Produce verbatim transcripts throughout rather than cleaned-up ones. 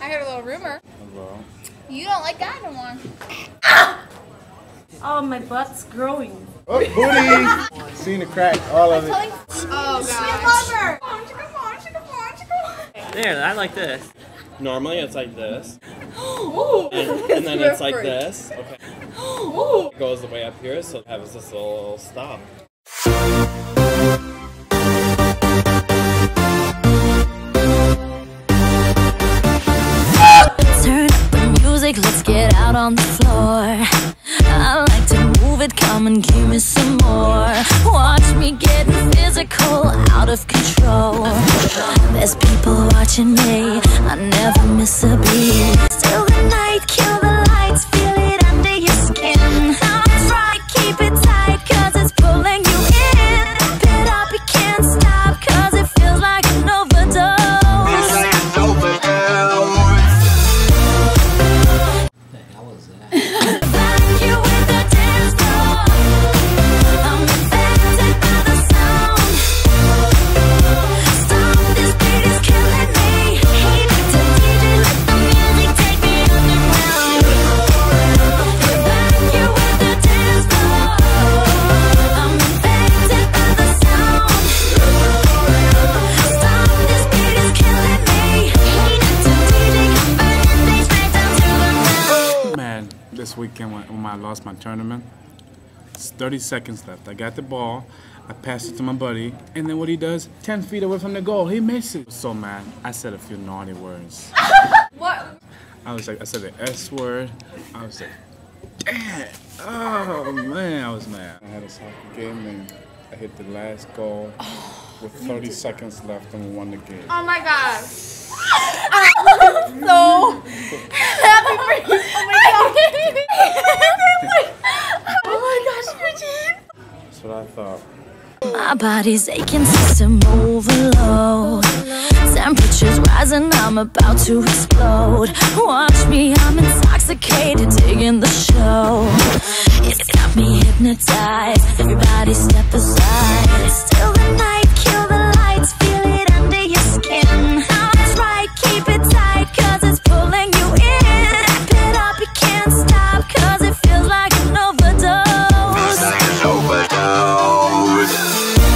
I heard a little rumor. Hello. You don't like God no more. Oh, my butt's growing. Oh, booty! Seen the crack, all of it. Oh, God. There, I like this. Normally it's like this. Ooh. And, and then it's like this. Okay. Ooh. It goes the way up here, so it has this little stop. Turn up the music, let's get out on the floor. I like to move it, come and give me some more. Watch me getting physical, out of control. There's people watching me, I never miss a beat. Still the night, kill the lights, feel it under your skin. Now try, keep it tight, cause it's pulling you in. Wrap it up, you can't stop, cause it feels like an overdose. This weekend when, when I lost my tournament, it's thirty seconds left. I got the ball, I passed it to my buddy, and then what he does, ten feet away from the goal, he misses. I was so mad. I said a few naughty words. What? I was like, I said the S word. I was like, damn. Oh man, I was mad. I had a soccer game and I hit the last goal with thirty seconds left and we won the game. Oh my God. I'm so happy for you. Oh my God. Oh my gosh, Eugene. That's what I thought. My body's aching, system overload. Temperature's rising, I'm about to explode. Watch me, I'm intoxicated, digging the show. It's got me hypnotized, everybody step aside. It's still the night, kill the lights, feel it under your skin. Now that's right, keep it tight, cause it's pulling you in. Wrap it up, you can't stop, cause it feels like an overdose. An overdose.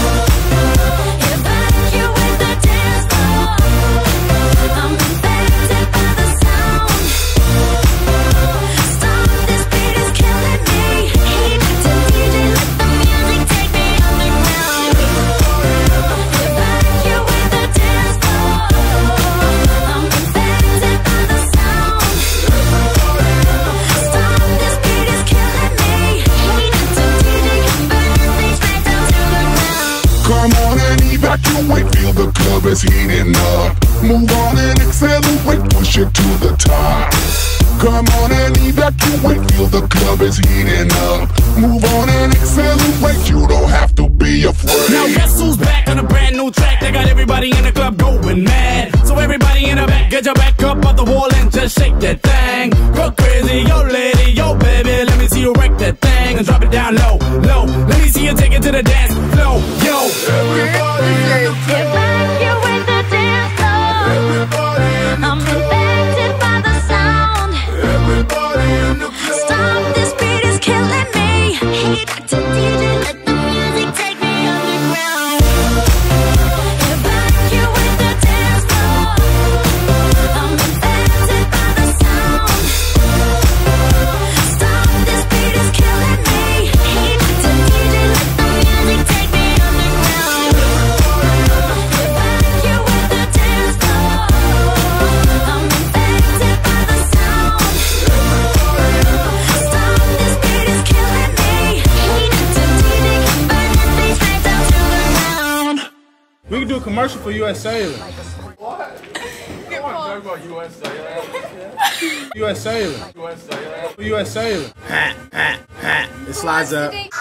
Feel the club is heating up. Move on and accelerate, push it to the top. Come on and evacuate, feel the club is heating up. Move on and accelerate, you don't have to be afraid. Now guess who's back on a brand new track? They got everybody in the club going mad. So everybody in the back, get your back up off the wall and just shake that thing. Go crazy, yo lady, yo baby, let me see you wreck that thing and drop it down low, low. Let me see you take it to the dance floor, yo. Everybody in the club. I'm infected by the sound. Everybody in the club. Stop, this beat is killing me. Hey, Doctor D J, let the music take me underground. Evacuate the dance floor. I'm infected by the sound. Stop, this beat is killing me. Hey, Doctor D J, let the music take me underground. Evacuate the dance floor. I'm infected by the sound. Stop, this beat is killing me. Hey, Doctor D J, come burn this beat straight down to the ground. We can do a commercial for U S Sailor. What? I want to talk about U S Sailor. U S Sailor. U S Sailor. U S Sailor. Ha, ha, ha. It slides up.